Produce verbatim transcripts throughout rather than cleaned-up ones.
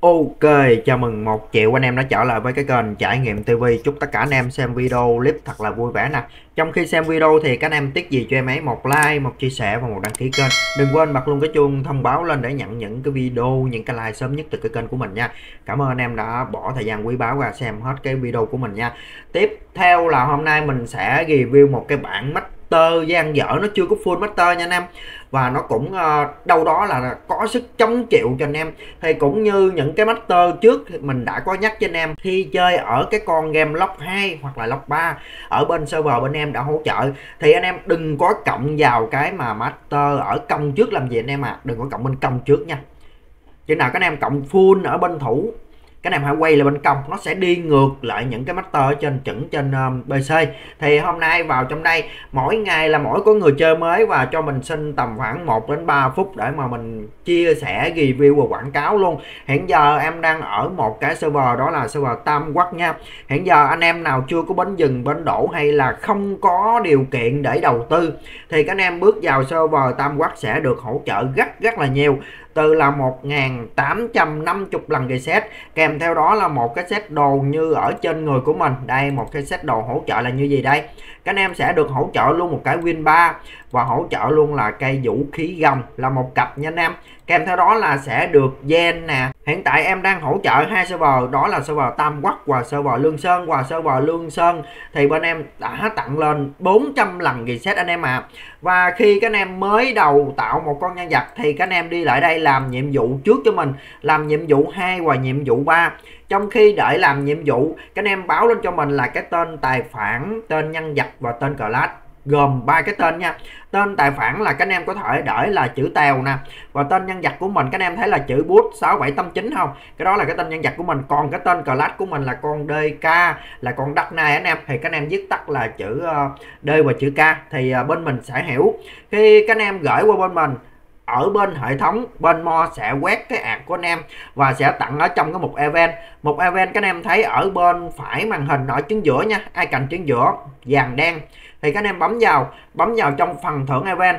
Ok, chào mừng một triệu anh em đã trở lại với cái kênh Trải Nghiệm ti vi. Chúc tất cả anh em xem video clip thật là vui vẻ nè. Trong khi xem video thì các anh em tiếc gì cho em ấy một like, một chia sẻ và một đăng ký kênh. Đừng quên bật luôn cái chuông thông báo lên để nhận những cái video, những cái like sớm nhất từ cái kênh của mình nha. Cảm ơn anh em đã bỏ thời gian quý báu ra xem hết cái video của mình nha. Tiếp theo là hôm nay mình sẽ review một cái bản master dang dở, nó chưa có full master nha anh em, và nó cũng uh, đâu đó là có sức chống chịu cho anh em. Thì cũng như những cái master trước mình đã có nhắc cho anh em, khi chơi ở cái con game lock hai hoặc là lock ba ở bên server bên em đã hỗ trợ thì anh em đừng có cộng vào cái mà master ở công trước làm gì anh em à. Đừng có cộng bên công trước nha. Chừng nào các anh em cộng full ở bên thủ, các anh em hãy quay lại bên công, nó sẽ đi ngược lại những cái master ở trên chuẩn trên um, pê xê. Thì hôm nay vào trong đây, mỗi ngày là mỗi có người chơi mới và cho mình xin tầm khoảng một đến ba phút để mà mình chia sẻ review và quảng cáo luôn. Hiện giờ em đang ở một cái server, đó là server Tam Quốc nha. Hiện giờ anh em nào chưa có bến dừng bến đổ hay là không có điều kiện để đầu tư thì các anh em bước vào server Tam Quốc sẽ được hỗ trợ rất rất là nhiều, từ là một nghìn tám trăm năm mươi lần reset, kèm theo đó là một cái set đồ như ở trên người của mình. Đây, một cái set đồ hỗ trợ là như gì đây, các anh em sẽ được hỗ trợ luôn một cái win ba và hỗ trợ luôn là cây vũ khí gồng là một cặp nha anh em. Kèm theo đó là sẽ được gen nè. Hiện tại em đang hỗ trợ hai server, đó là server Tam Quốc và server Lương Sơn. Và server Lương Sơn thì bên em đã tặng lên bốn trăm lần reset anh em à. Và khi các anh em mới đầu tạo một con nhân vật thì các anh em đi lại đây làm nhiệm vụ trước cho mình, làm nhiệm vụ hai và nhiệm vụ ba. Trong khi đợi làm nhiệm vụ, các anh em báo lên cho mình là cái tên tài khoản, tên nhân vật và tên class, gồm ba cái tên nha. Tên tài khoản là các anh em có thể để là chữ Tèo nè, và tên nhân vật của mình các anh em thấy là chữ bút sáu bảy tám chín không, cái đó là cái tên nhân vật của mình. Còn cái tên class của mình là con đê ca, là con Dark Knight anh em, thì các anh em viết tắt là chữ D và chữ K thì bên mình sẽ hiểu. Khi các anh em gửi qua bên mình, ở bên hệ thống bên mo sẽ quét cái ạc của anh em và sẽ tặng ở trong cái mục event. Một event các anh em thấy ở bên phải màn hình ở chính giữa nha, ai cạnh chính giữa vàng đen thì các anh em bấm vào, bấm vào trong phần thưởng event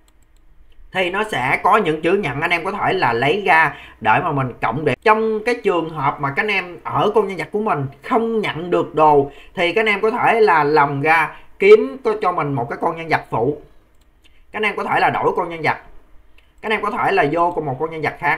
thì nó sẽ có những chữ nhận, anh em có thể là lấy ra để mà mình cộng điểm. Trong cái trường hợp mà các anh em ở con nhân vật của mình không nhận được đồ thì các anh em có thể là lòng ra kiếm có cho mình một cái con nhân vật phụ, các anh em có thể là đổi con nhân vật, các anh em có thể là vô cùng một con nhân vật khác,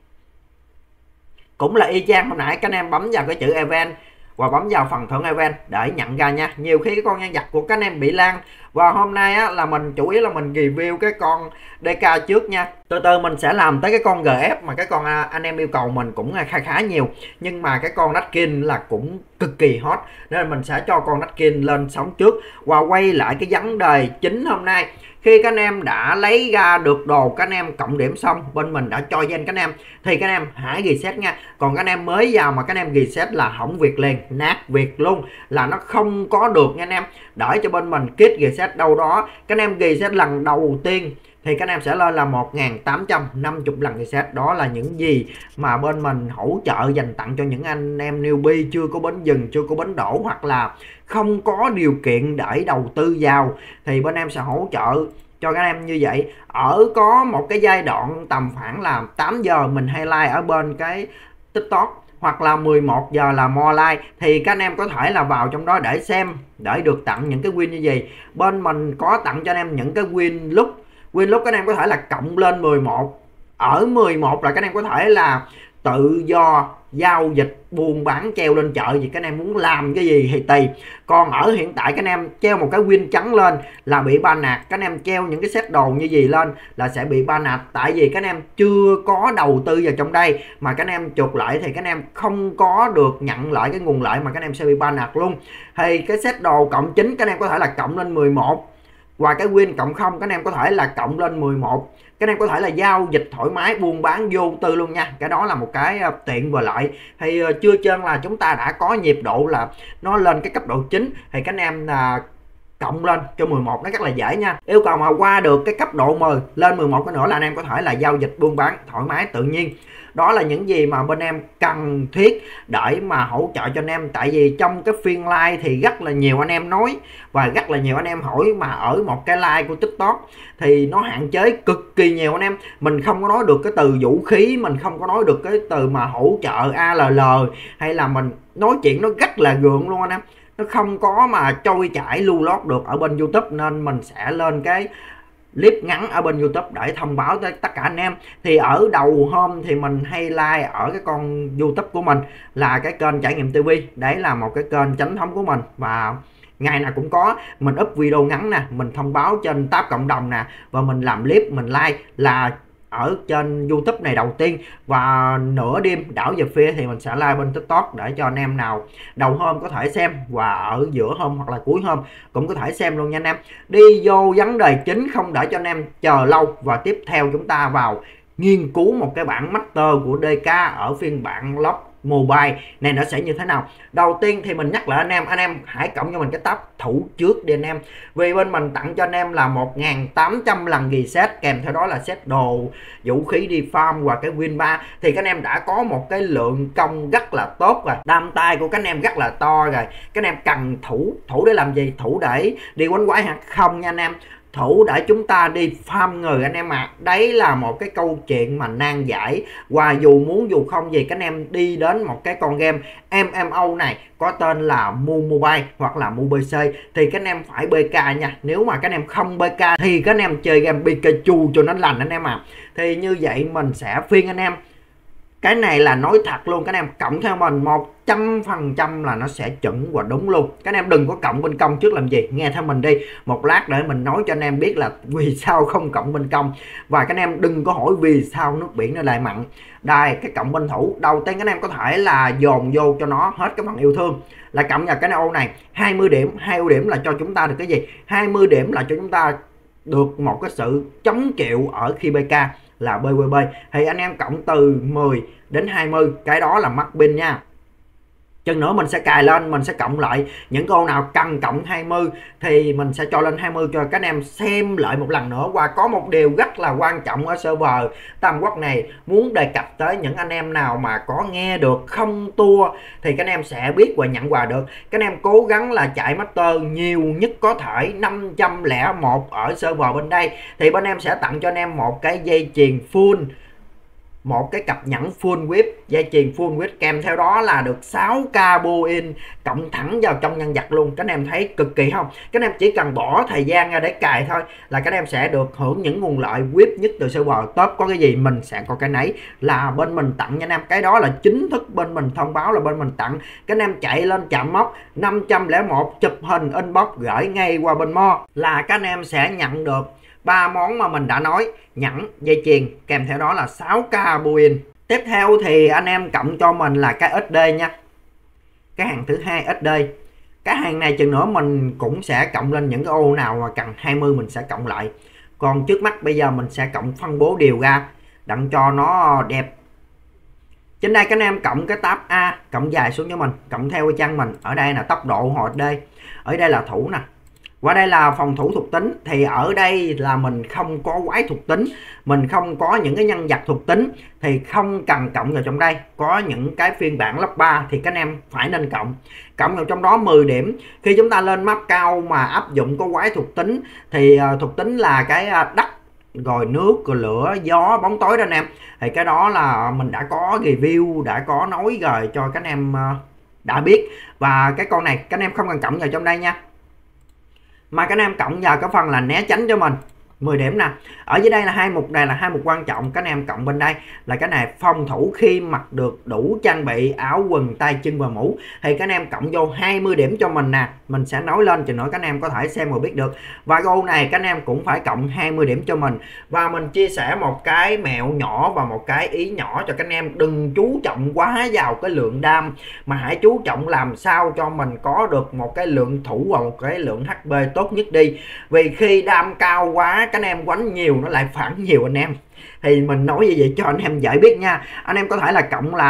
cũng là y chang hồi nãy. Các anh em bấm vào cái chữ event và bấm vào phần thưởng event để nhận ra nha. Nhiều khi cái con nhân vật của các anh em bị lan, và hôm nay á, là mình chủ yếu là mình review cái con đê ca trước nha. Từ từ mình sẽ làm tới cái con giê ép mà cái con anh em yêu cầu mình cũng khá khá nhiều, nhưng mà cái con Nutkin là cũng cực kỳ hot nên mình sẽ cho con Nutkin lên sóng trước. Và quay lại cái vấn đề chính hôm nay, khi các anh em đã lấy ra được đồ, các anh em cộng điểm xong, bên mình đã cho gen các anh em thì các anh em hãy reset nha. Còn các anh em mới vào mà các anh em reset là hỏng việc liền, nát việc luôn, là nó không có được nha anh em. Đợi cho bên mình kit reset đâu đó, các anh em reset lần đầu tiên thì các anh em sẽ lên là một nghìn tám trăm năm mươi lần reset. Đó là những gì mà bên mình hỗ trợ dành tặng cho những anh em newbie chưa có bến dừng, chưa có bến đổ, hoặc là không có điều kiện để đầu tư vào thì bên em sẽ hỗ trợ cho các em như vậy. Ở có một cái giai đoạn tầm khoảng là tám giờ mình highlight ở bên cái TikTok, hoặc là mười một giờ là more like, thì các anh em có thể là vào trong đó để xem, để được tặng những cái win như gì. Bên mình có tặng cho anh em những cái win lúc win lúc các anh em có thể là cộng lên mười một. Ở mười một là các anh em có thể là tự do giao dịch buôn bán treo lên chợ gì, các anh em muốn làm cái gì thì tùy. Còn ở hiện tại các anh em treo một cái win trắng lên là bị ban nạt, các anh em treo những cái set đồ như gì lên là sẽ bị ban nạt, tại vì các anh em chưa có đầu tư vào trong đây mà các anh em chuột lại thì các anh em không có được nhận lại cái nguồn lợi mà các anh em sẽ bị ban nạt luôn. Thì cái set đồ cộng chín các anh em có thể là cộng lên mười một, và cái win cộng không các anh em có thể là cộng lên mười một. Các anh em có thể là giao dịch thoải mái, buôn bán vô tư luôn nha. Cái đó là một cái tiện và lợi. Thì chưa chân là chúng ta đã có nhịp độ là nó lên cái cấp độ chín thì các anh em là cộng lên cho mười một, nó rất là dễ nha. Yêu cầu mà qua được cái cấp độ mười lên mười một cái nữa là anh em có thể là giao dịch buôn bán thoải mái tự nhiên. Đó là những gì mà bên em cần thiết để mà hỗ trợ cho anh em. Tại vì trong cái phiên live thì rất là nhiều anh em nói và rất là nhiều anh em hỏi, mà ở một cái live của TikTok thì nó hạn chế cực kỳ nhiều anh em. Mình không có nói được cái từ vũ khí, mình không có nói được cái từ mà hỗ trợ a lờ lờ, hay là mình nói chuyện nó rất là gượng luôn anh em. Nó không có mà trôi chảy lưu loát được ở bên YouTube, nên mình sẽ lên cái clip ngắn ở bên YouTube để thông báo tới tất cả anh em. Thì ở đầu hôm thì mình hay like ở cái con YouTube của mình là cái kênh Trải Nghiệm ti vi. Đấy là một cái kênh chính thống của mình, và ngày nào cũng có mình up video ngắn nè, mình thông báo trên tab cộng đồng nè, và mình làm clip mình like là ở trên YouTube này đầu tiên. Và nửa đêm đảo giờ phia thì mình sẽ live bên TikTok để cho anh em nào đầu hôm có thể xem, và ở giữa hôm hoặc là cuối hôm cũng có thể xem luôn nha anh em. Đi vô vấn đề chính không để cho anh em chờ lâu, và tiếp theo chúng ta vào nghiên cứu một cái bản master của đê ca ở phiên bản lock mobile này nó sẽ như thế nào. Đầu tiên thì mình nhắc lại anh em, anh em hãy cộng cho mình cái tab thủ trước đi anh em, vì bên mình tặng cho anh em là một nghìn tám trăm lần reset, kèm theo đó là set đồ vũ khí đi farm và cái win ba. Thì các anh em đã có một cái lượng công rất là tốt rồi, đam tay của các anh em rất là to rồi. Các anh em cần thủ thủ để làm gì? Thủ để đi quánh quái hả? Không nha anh em, thủ để chúng ta đi farm người anh em ạ. À. Đấy là một cái câu chuyện mà nan giải, và dù muốn dù không gì các anh em đi đến một cái con game em em ô này có tên là Mu Mobile hoặc là Mu pê xê thì các anh em phải bê ca nha. Nếu mà các anh em không bê ca thì các anh em chơi game Pikachu cho nó lành anh em ạ. À. Thì như vậy mình sẽ phiên anh em, cái này là nói thật luôn, các anh em cộng theo mình một trăm phần trăm là nó sẽ chuẩn và đúng luôn. Các anh em đừng có cộng bên công trước làm gì, nghe theo mình đi một lát để mình nói cho anh em biết là vì sao không cộng bên công. Và các anh em đừng có hỏi vì sao nước biển nó lại mặn. Đây, cái cộng bên thủ đầu tiên các anh em có thể là dồn vô cho nó hết cái phần yêu thương, là cộng vào cái ô này hai mươi điểm. Hai ưu điểm là cho chúng ta được cái gì? hai mươi điểm là cho chúng ta được một cái sự chống chịu ở khi bê ca là bê bê bê. Thì anh em cộng từ mười đến hai mươi, cái đó là mắc pin nha. Chân nữa mình sẽ cài lên, mình sẽ cộng lại những câu nào cần cộng hai mươi thì mình sẽ cho lên hai mươi cho các anh em xem lại một lần nữa. Và có một điều rất là quan trọng ở server Tam Quốc này muốn đề cập tới những anh em nào mà có nghe được không tua thì các anh em sẽ biết và nhận quà được. Các anh em cố gắng là chạy master nhiều nhất có thể năm trăm lẻ một ở server bên đây thì bên em sẽ tặng cho anh em một cái dây chuyền full, một cái cặp nhẫn full whip, dây chuyền full whip, kèm theo đó là được sáu k bull-in cộng thẳng vào trong nhân vật luôn. Các anh em thấy cực kỳ không? Các anh em chỉ cần bỏ thời gian ra để cài thôi là các anh em sẽ được hưởng những nguồn lợi whip nhất từ server top. Có cái gì mình sẽ có cái nấy, là bên mình tặng nha anh em. Cái đó là chính thức bên mình thông báo là bên mình tặng. Các anh em chạy lên chạm mốc năm trăm lẻ một, chụp hình inbox gửi ngay qua bên Mo là các anh em sẽ nhận được ba món mà mình đã nói: nhẫn, dây chuyền, kèm theo đó là sáu k bull-in. Tiếp theo thì anh em cộng cho mình là cái ét đê nha, cái hàng thứ hai ét đê. Cái hàng này chừng nữa mình cũng sẽ cộng lên những cái ô nào mà cần hai mươi mình sẽ cộng lại. Còn trước mắt bây giờ mình sẽ cộng phân bố đều ra đặng cho nó đẹp. Trên đây các anh em cộng cái tab A, cộng dài xuống cho mình, cộng theo cái chân mình. Ở đây là tốc độ hồi D, ở đây là thủ nè. Qua đây là phòng thủ thuộc tính, thì ở đây là mình không có quái thuộc tính, mình không có những cái nhân vật thuộc tính thì không cần cộng vào trong đây. Có những cái phiên bản lớp ba thì các anh em phải nên cộng. Cộng vào trong đó mười điểm. Khi chúng ta lên map cao mà áp dụng có quái thuộc tính thì uh, thuộc tính là cái uh, đất, rồi nước, rồi lửa, gió, bóng tối đó anh em. Thì cái đó là mình đã có review, đã có nói rồi cho các anh em uh, đã biết. Và cái con này các anh em không cần cộng vào trong đây nha, mà các anh em cộng vào cái phần là né tránh cho mình mười điểm nè. Ở dưới đây là hai mục này là hai mục quan trọng, các anh em cộng bên đây là cái này phòng thủ khi mặc được đủ trang bị áo quần tay chân và mũ thì các anh em cộng vô hai mươi điểm cho mình nè. Mình sẽ nói lên chừng nữa các anh em có thể xem và biết được. Và câu này các anh em cũng phải cộng hai mươi điểm cho mình. Và mình chia sẻ một cái mẹo nhỏ và một cái ý nhỏ cho các anh em: đừng chú trọng quá vào cái lượng đam, mà hãy chú trọng làm sao cho mình có được một cái lượng thủ và một cái lượng hát pê tốt nhất đi. Vì khi đam cao quá các anh em quánh nhiều nó lại phản nhiều anh em. Thì mình nói như vậy cho anh em dễ biết nha. Anh em có thể là cộng là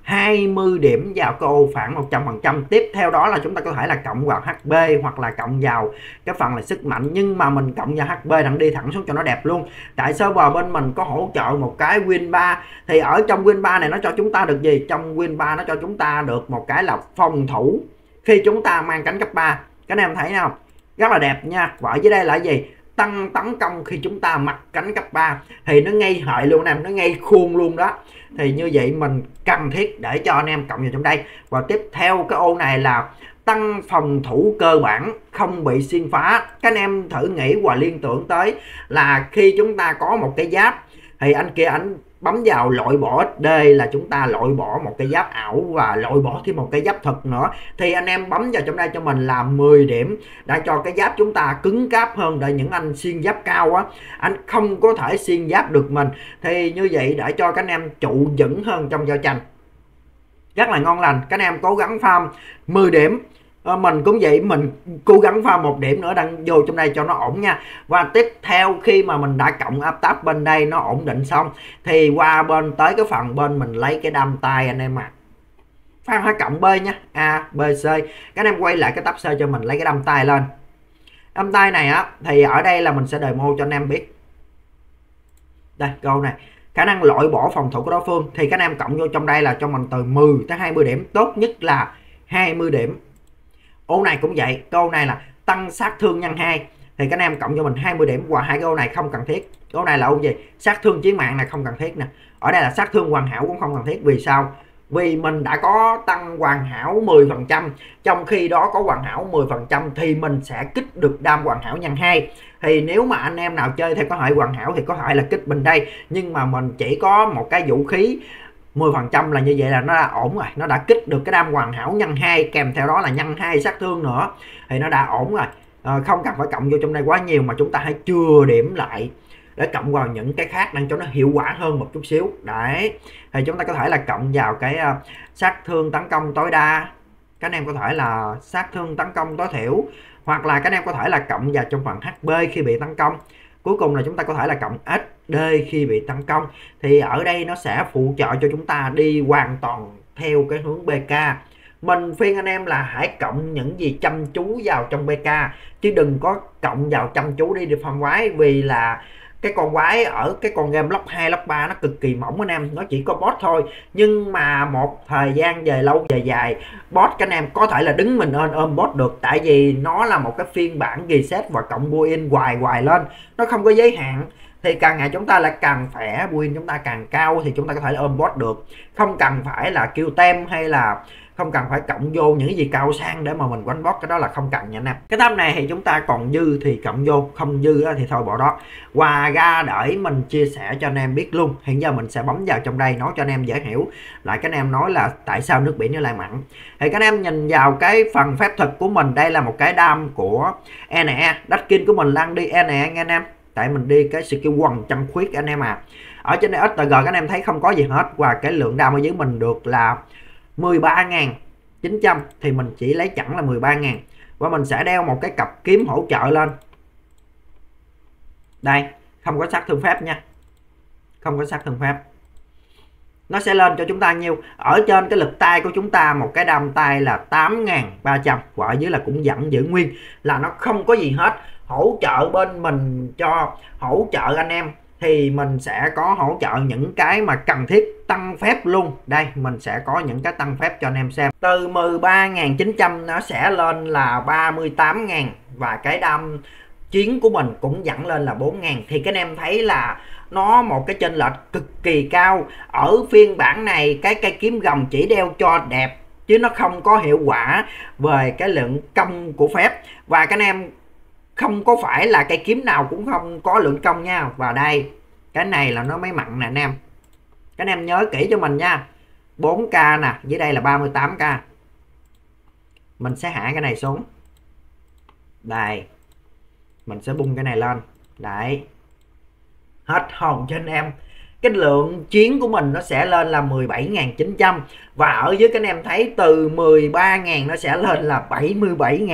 hai mươi điểm vào cái ô phản một trăm phần trăm. Tiếp theo đó là chúng ta có thể là cộng vào hát pê hoặc là cộng vào cái phần là sức mạnh, nhưng mà mình cộng vào hát pê đặng đi thẳng xuống cho nó đẹp luôn. Tại server bên mình có hỗ trợ một cái win ba, thì ở trong win ba này nó cho chúng ta được gì? Trong win ba nó cho chúng ta được một cái là phòng thủ khi chúng ta mang cánh cấp ba. Các anh em thấy không? Rất là đẹp nha. Và ở dưới đây là gì? Tăng tấn công khi chúng ta mặc cánh cấp ba, thì nó ngay hệ luôn em, nó ngay khuôn luôn đó. Thì như vậy mình cần thiết để cho anh em cộng vào trong đây. Và tiếp theo cái ô này là tăng phòng thủ cơ bản không bị xuyên phá. Các anh em thử nghĩ và liên tưởng tới là khi chúng ta có một cái giáp thì anh kia anh bấm vào loại bỏ ích đê là chúng ta loại bỏ một cái giáp ảo và loại bỏ thêm một cái giáp thật nữa, thì anh em bấm vào trong đây cho mình là mười điểm đã cho cái giáp chúng ta cứng cáp hơn, để những anh xuyên giáp cao á anh không có thể xuyên giáp được mình. Thì như vậy để cho các anh em trụ vững hơn trong giao tranh, rất là ngon lành. Các anh em cố gắng farm mười điểm. À, mình cũng vậy, mình cố gắng farm một điểm nữa đăng vô trong đây cho nó ổn nha. Và tiếp theo khi mà mình đã cộng áp táp bên đây nó ổn định xong thì qua bên tới cái phần bên mình lấy cái đam tay anh em ạ. À. Phan phải cộng B nha, A, B, C. Các anh em quay lại cái tab C cho mình lấy cái đam tay lên. Đam tay này á thì ở đây là mình sẽ demo cho anh em biết. Đây câu này, khả năng loại bỏ phòng thủ của đối phương, thì các anh em cộng vô trong đây là cho mình từ mười tới hai mươi điểm, tốt nhất là hai mươi điểm. Ô này cũng vậy, câu này là tăng sát thương nhân hai, thì các anh em cộng cho mình hai mươi điểm. Và hai cái ô này không cần thiết. Ô này là ô gì? Sát thương chí mạng này không cần thiết nè. Ở đây là sát thương hoàn hảo cũng không cần thiết. Vì sao? Vì mình đã có tăng hoàn hảo mười phần trăm, trong khi đó có hoàn hảo mười phần trăm thì mình sẽ kích được đam hoàn hảo nhân hai. Thì nếu mà anh em nào chơi theo có hệ hoàn hảo thì có thể là kích bên đây, nhưng mà mình chỉ có một cái vũ khí mười phần trăm là như vậy là nó đã ổn rồi, nó đã kích được cái đam hoàn hảo nhân hai, kèm theo đó là nhân hai sát thương nữa, thì nó đã ổn rồi. À, không cần phải cộng vô trong đây quá nhiều, mà chúng ta hãy chừa điểm lại để cộng vào những cái khác đang cho nó hiệu quả hơn một chút xíu. Đấy, thì chúng ta có thể là cộng vào cái uh, sát thương tấn công tối đa, các anh em có thể là sát thương tấn công tối thiểu, hoặc là các anh em có thể là cộng vào trong phần hát pê khi bị tấn công. Cuối cùng là chúng ta có thể là cộng ét đê khi bị tấn công. Thì ở đây nó sẽ phụ trợ cho chúng ta đi hoàn toàn theo cái hướng bê ca. Mình khuyên anh em là hãy cộng những gì chăm chú vào trong bê ca, chứ đừng có cộng vào chăm chú đi đi farm quái. Vì là cái con quái ở cái con game block hai, block ba nó cực kỳ mỏng anh em, nó chỉ có boss thôi. Nhưng mà một thời gian về lâu về dài, boss các anh em có thể là đứng mình ơn ôm boss được. Tại vì nó là một cái phiên bản reset và cộng build hoài hoài lên, nó không có giới hạn. Thì càng ngày chúng ta là càng khỏe, build chúng ta càng cao thì chúng ta có thể là ôm boss được. Không cần phải là kêu tem hay là không cần phải cộng vô những cái gì cao sang để mà mình quánh boss, cái đó là không cần nha anh em. Cái tab này thì chúng ta còn dư thì cộng vô, không dư thì thôi bỏ đó. Qua ra để mình chia sẻ cho anh em biết luôn. Hiện giờ mình sẽ bấm vào trong đây nói cho anh em dễ hiểu lại. Các anh em nói là tại sao nước biển nó lại mặn. Thì các anh em nhìn vào cái phần phép thuật của mình, đây là một cái đam của en e. Đất kinh của mình đang đi en e nha anh em. Tại mình đi cái skill quần chân khuyết anh em à. Ở trên đây ét tê giê các anh em thấy không có gì hết. Và cái lượng đam ở dưới mình được là mười ba nghìn chín trăm, thì mình chỉ lấy chẳng là mười ba nghìn. Và mình sẽ đeo một cái cặp kiếm hỗ trợ lên. Đây, không có sát thương phép nha. Không có sát thương phép. Nó sẽ lên cho chúng ta nhiêu? Ở trên cái lực tay của chúng ta một cái đam tay là tám nghìn ba trăm. Và ở dưới là cũng vẫn giữ nguyên, là nó không có gì hết. Hỗ trợ bên mình cho hỗ trợ anh em thì mình sẽ có hỗ trợ những cái mà cần thiết tăng phép luôn. Đây mình sẽ có những cái tăng phép cho anh em xem. Từ mười ba nghìn chín trăm nó sẽ lên là ba mươi tám nghìn. Và cái đam chiến của mình cũng dẫn lên là bốn nghìn. Thì các anh em thấy là nó một cái chênh lệch cực kỳ cao. Ở phiên bản này cái cây kiếm gầm chỉ đeo cho đẹp, chứ nó không có hiệu quả về cái lượng công của phép. Và các anh em không có phải là cây kiếm nào cũng không có lượng công nha. Và đây, cái này là nó mới mặn nè anh em. Các anh em nhớ kỹ cho mình nha. bốn k nè, dưới đây là ba mươi tám k. Mình sẽ hạ cái này xuống. Đây. Mình sẽ bung cái này lên. Đấy. Hết hồn cho anh em. Cái lượng chiến của mình nó sẽ lên là mười bảy nghìn chín trăm. Và ở dưới các anh em thấy từ mười ba nghìn nó sẽ lên là bảy mươi bảy nghìn.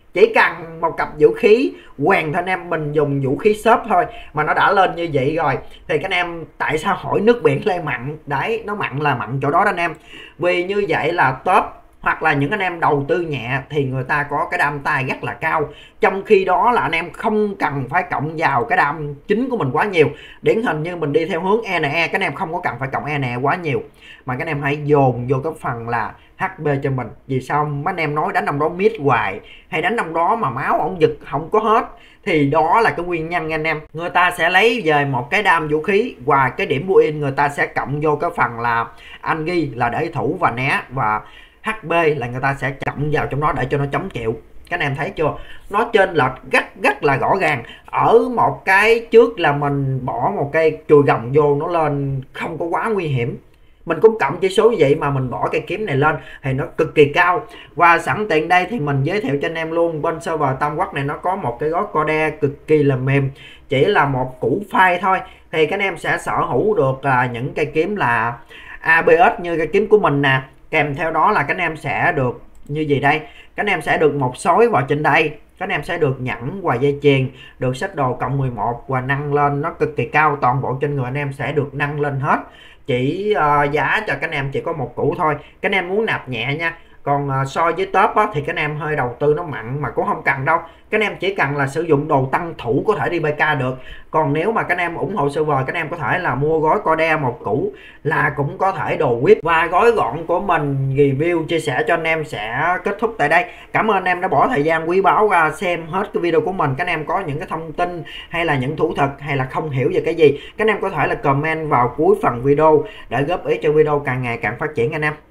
Chỉ cần một cặp vũ khí quèn thôi anh em, mình dùng vũ khí shop thôi mà nó đã lên như vậy rồi. Thì các anh em tại sao hỏi nước biển lên mặn? Đấy, nó mặn là mặn chỗ đó đó anh em. Vì như vậy là top hoặc là những anh em đầu tư nhẹ thì người ta có cái đam tay rất là cao, trong khi đó là anh em không cần phải cộng vào cái đam chính của mình quá nhiều. Điển hình như mình đi theo hướng e en e, các anh em không có cần phải cộng e en e quá nhiều, mà các anh em hãy dồn vô cái phần là hát pê cho mình. Vì sao mấy anh em nói đánh năm đó mid hoài, hay đánh năm đó mà máu ổng giật không có hết, thì đó là cái nguyên nhân anh em. Người ta sẽ lấy về một cái đam vũ khí và cái điểm build người ta sẽ cộng vô cái phần là anh ghi là để thủ và né, và hát pê là người ta sẽ cộng vào trong đó để cho nó chống chịu. Các anh em thấy chưa, nó trên lệch rất rất là rõ ràng. Ở một cái trước là mình bỏ một cây chùi gồng vô nó lên không có quá nguy hiểm, mình cũng cộng chỉ số như vậy mà mình bỏ cây kiếm này lên thì nó cực kỳ cao. Và sẵn tiện đây thì mình giới thiệu cho anh em luôn, bên server Tam Quốc này nó có một cái gói Core cực kỳ là mềm, chỉ là một củ file thôi, thì các anh em sẽ sở hữu được là những cây kiếm là a bê ét như cây kiếm của mình nè. Kèm theo đó là các anh em sẽ được như gì đây, các anh em sẽ được một sói vào trên đây, các anh em sẽ được nhẫn và dây chuyền, được set đồ cộng mười một và nâng lên nó cực kỳ cao. Toàn bộ trên người anh em sẽ được nâng lên hết. Chỉ uh, giá cho các anh em chỉ có một củ thôi, các anh em muốn nạp nhẹ nha. Còn uh, so với top á, thì các anh em hơi đầu tư nó mặn mà cũng không cần đâu. Các anh em chỉ cần là sử dụng đồ tăng thủ có thể đi bê ca được. Còn nếu mà các anh em ủng hộ server, các anh em có thể là mua gói Core một củ là cũng có thể đồ whip. Và gói gọn của mình review chia sẻ cho anh em sẽ kết thúc tại đây. Cảm ơn anh em đã bỏ thời gian quý báu ra xem hết cái video của mình. Các anh em có những cái thông tin hay là những thủ thuật hay là không hiểu về cái gì, các anh em có thể là comment vào cuối phần video để góp ý cho video càng ngày càng phát triển anh em.